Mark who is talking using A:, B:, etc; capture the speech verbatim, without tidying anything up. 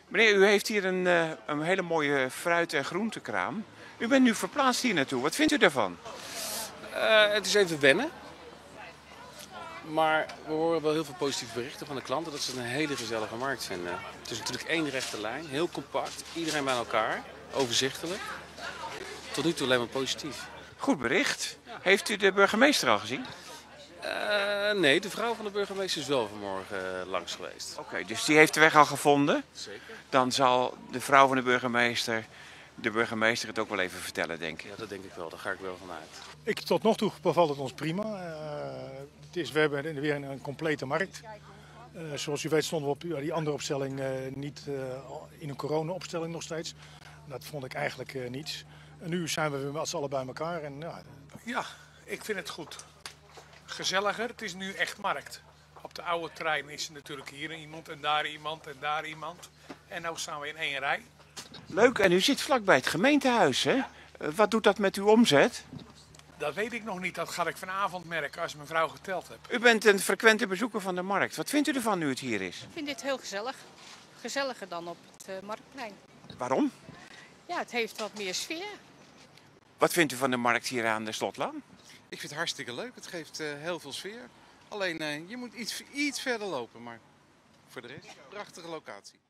A: Meneer, u heeft hier een, eh, een hele mooie fruit- en groentekraam. U bent nu verplaatst hier naartoe. Wat vindt u daarvan?
B: Uh, het is even wennen. Maar we horen wel heel veel positieve berichten van de klanten dat ze het een hele gezellige markt vinden. Het is natuurlijk één rechte lijn, heel compact, iedereen bij elkaar, overzichtelijk. Tot nu toe alleen maar positief.
A: Goed bericht. Heeft u de burgemeester al gezien?
B: Uh, nee, de vrouw van de burgemeester is wel vanmorgen uh, langs geweest.
A: Oké, okay, dus die heeft de weg al gevonden.
B: Zeker.
A: Dan zal de vrouw van de burgemeester de burgemeester het ook wel even vertellen, denk ik.
B: Ja, dat denk ik wel. Daar ga ik wel van uit.
C: Ik, tot nog toe bevalt het ons prima. Uh, het is, we hebben weer een, een complete markt. Uh, zoals u weet stonden we op uh, die andere opstelling uh, niet uh, in een corona-opstelling nog steeds. Dat vond ik eigenlijk uh, niets. En nu zijn we weer met z'n allen bij elkaar. En, uh,
D: ja, ik vind het goed. Gezelliger, het is nu echt markt. Op de oude trein is er natuurlijk hier iemand en daar iemand en daar iemand. En nu staan we in één rij.
A: Leuk, en u zit vlakbij het gemeentehuis, hè? Wat doet dat met uw omzet?
D: Dat weet ik nog niet, dat ga ik vanavond merken als mijn vrouw geteld heb.
A: U bent een frequente bezoeker van de markt. Wat vindt u ervan nu het hier is?
E: Ik vind dit heel gezellig. Gezelliger dan op het uh, Marktplein.
A: Waarom?
E: Ja, het heeft wat meer sfeer.
A: Wat vindt u van de markt hier aan de Slotlaan?
F: Ik vind het hartstikke leuk. Het geeft uh, heel veel sfeer. Alleen uh, je moet iets, iets verder lopen, maar voor de rest, prachtige locatie.